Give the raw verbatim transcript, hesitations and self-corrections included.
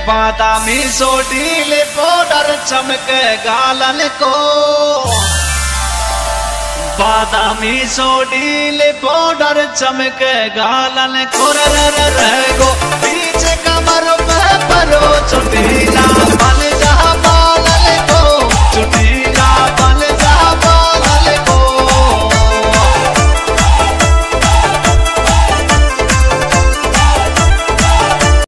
बादामी सोडील powder चमके गालन को, बादामी सोडील powder चमके गालन को। रे रे रे गो